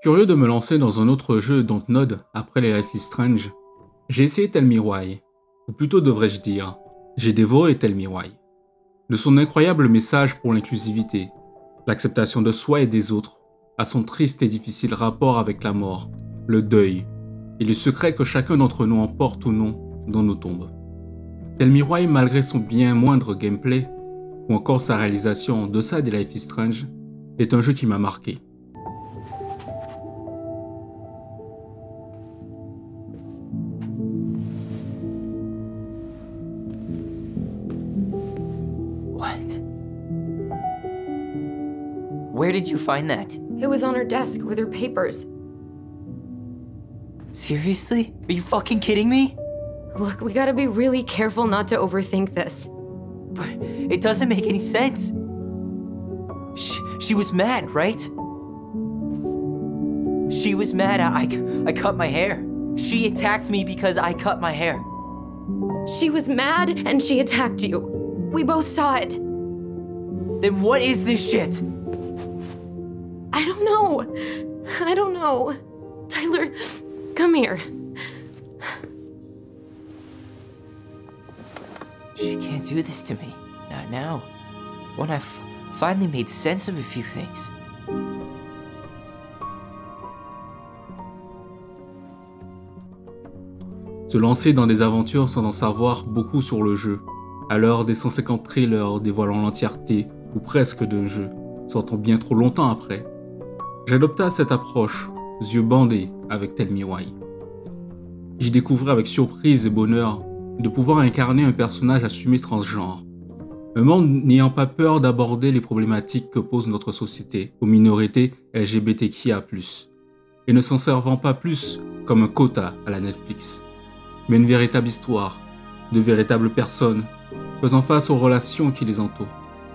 Curieux de me lancer dans un autre jeu Dontnod après les Life is Strange, j'ai essayé Tell Me Why, ou plutôt devrais-je dire, j'ai dévoré Tell Me Why. De son incroyable message pour l'inclusivité, l'acceptation de soi et des autres, à son triste et difficile rapport avec la mort, le deuil, et les secrets que chacun d'entre nous emporte ou non dans nos tombes. Tell Me Why, malgré son bien moindre gameplay, ou encore sa réalisation en deçà des Life is Strange, est un jeu qui m'a marqué. What? Where did you find that? It was on her desk with her papers. Seriously? Are you fucking kidding me? Look, we gotta be really careful not to overthink this. But it doesn't make any sense. She was mad, right? She was mad I cut my hair. She attacked me because I cut my hair. She was mad and she attacked you. We both saw it. Then what is this shit? I don't know. Tyler, come here. She can't do this to me. Not now. When I've finally made sense of a few things. Se lancer dans des aventures sans en savoir beaucoup sur le jeu, à l'heure des 150 trailers dévoilant l'entièreté, ou presque d'un jeu, sortant bien trop longtemps après. J'adopta cette approche, yeux bandés, avec Tell Me Why. J'y découvrais avec surprise et bonheur de pouvoir incarner un personnage assumé transgenre. Un monde n'ayant pas peur d'aborder les problématiques que pose notre société aux minorités LGBTQIA+, et ne s'en servant pas plus comme un quota à la Netflix, mais une véritable histoire, de véritables personnes, faisant face aux relations qui les entourent.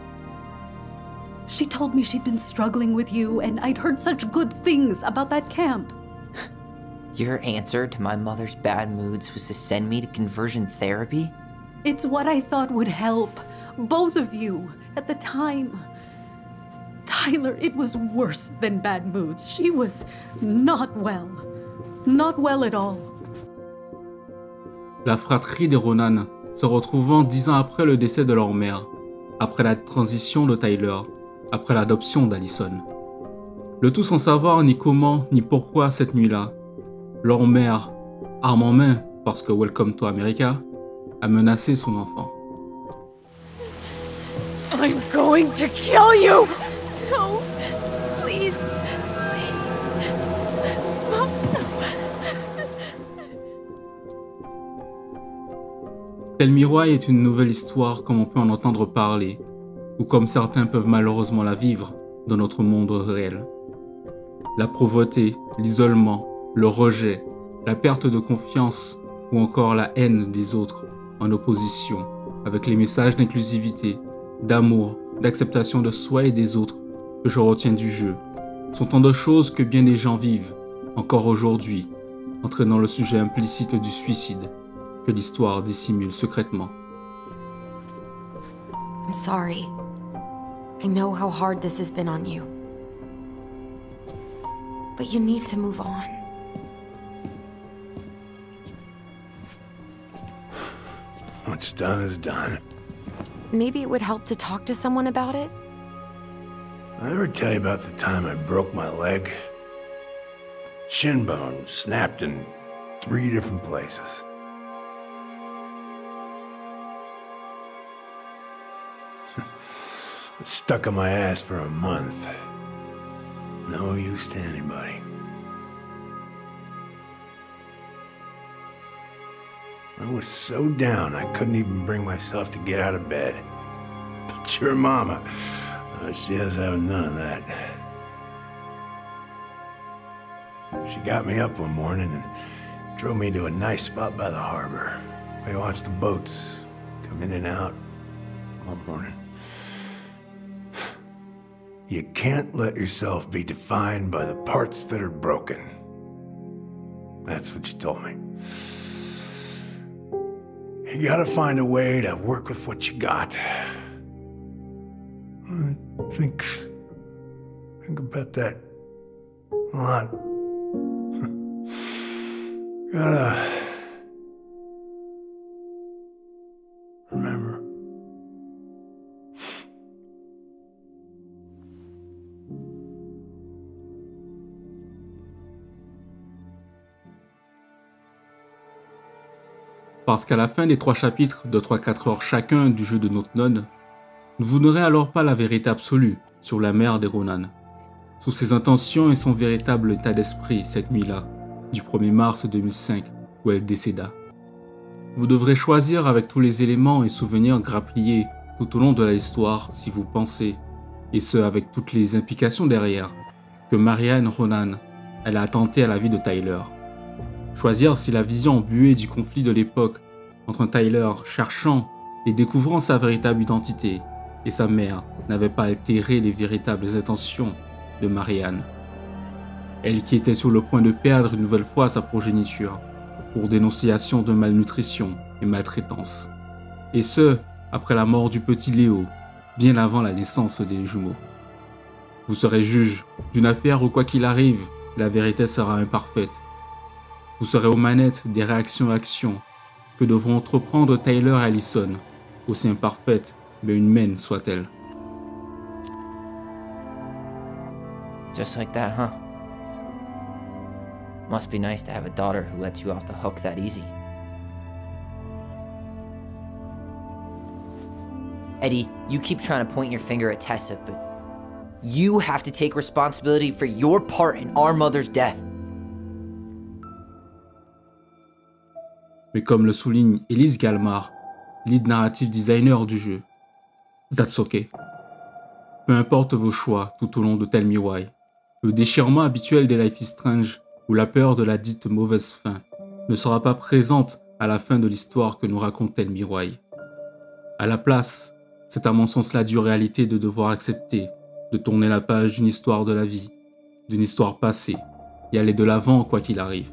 She told me she'd been struggling with you, and I'd heard such good things about that camp. Your answer to my mother's bad moods was to send me to conversion therapy? It's what I thought would help both of you at the time. Tyler, it was worse than bad moods. She was not well. Not well at all. La fratrie des Ronan se retrouvant 10 ans après le décès de leur mère, après la transition de Tyler, après l'adoption d'Allison. Le tout sans savoir ni comment ni pourquoi cette nuit-là, leur mère, arme en main, parce que Welcome to America, a menacé son enfant. I'm going to kill you! No, please, Mom, Tell Me Why est une nouvelle histoire comme on peut en entendre parler, ou comme certains peuvent malheureusement la vivre dans notre monde réel. La pauvreté, l'isolement, le rejet, la perte de confiance ou encore la haine des autres en opposition avec les messages d'inclusivité, d'amour, d'acceptation de soi et des autres que je retiens du jeu sont tant de choses que bien des gens vivent encore aujourd'hui, entraînant le sujet implicite du suicide que l'histoire dissimule secrètement. I'm sorry. I know how hard this has been on you. But you need to move on. What's done is done. Maybe it would help to talk to someone about it? I ever tell you about the time I broke my leg? Shin bone snapped in 3 different places. It stuck in my ass for a month. No use to anybody. I was so down I couldn't even bring myself to get out of bed. But your mama, she has having none of that. She got me up one morning and drove me to a nice spot by the harbor. I watched the boats come in and out all morning. You can't let yourself be defined by the parts that are broken. That's what you told me. You gotta find a way to work with what you got. Think about that Come on. Gotta remember. Parce qu'à la fin des 3 chapitres de 3-4 heures chacun du jeu de notre nonne, vous n'aurez alors pas la vérité absolue sur la mère des Ronan, sur ses intentions et son véritable état d'esprit cette nuit-là, du 1er mars 2005, où elle décéda. Vous devrez choisir avec tous les éléments et souvenirs grappillés tout au long de l'histoire si vous pensez, et ce avec toutes les implications derrière, que Marianne Ronan, elle a attenté à la vie de Tyler. Choisir si la vision embuée du conflit de l'époque entre Tyler cherchant et découvrant sa véritable identité et sa mère n'avait pas altéré les véritables intentions de Marianne. Elle qui était sur le point de perdre une nouvelle fois sa progéniture pour dénonciation de malnutrition et maltraitance. Et ce, après la mort du petit Léo, bien avant la naissance des jumeaux. Vous serez juge d'une affaire où quoi qu'il arrive, la vérité sera imparfaite. Vous serez aux manettes des réactions-actions que devront entreprendre Tyler et Allison, aussi imparfaites mais humaines soient-elles. Just like that, huh? Must be nice to have a daughter who lets you off the hook that easy. Eddie, you keep trying to point your finger at Tessa, but you have to take responsibility for your part in our mother's death. Mais comme le souligne Elise Galmar, lead narrative designer du jeu, that's okay. Peu importe vos choix tout au long de Tell Me Why, le déchirement habituel des Life is Strange ou la peur de la dite mauvaise fin ne sera pas présente à la fin de l'histoire que nous raconte Tell Me Why. À la place, c'est à mon sens la dure réalité de devoir accepter de tourner la page d'une histoire de la vie, d'une histoire passée, et aller de l'avant quoi qu'il arrive.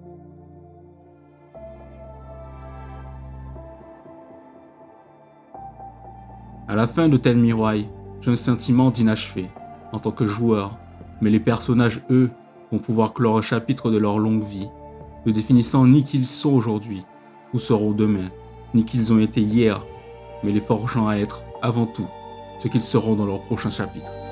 À la fin de Tell Me Why, j'ai un sentiment d'inachevé en tant que joueur, mais les personnages, eux, vont pouvoir clore un chapitre de leur longue vie, ne définissant ni qui ils sont aujourd'hui, ou seront demain, ni qu'ils ont été hier, mais les forgeant à être, avant tout, ce qu'ils seront dans leur prochain chapitre.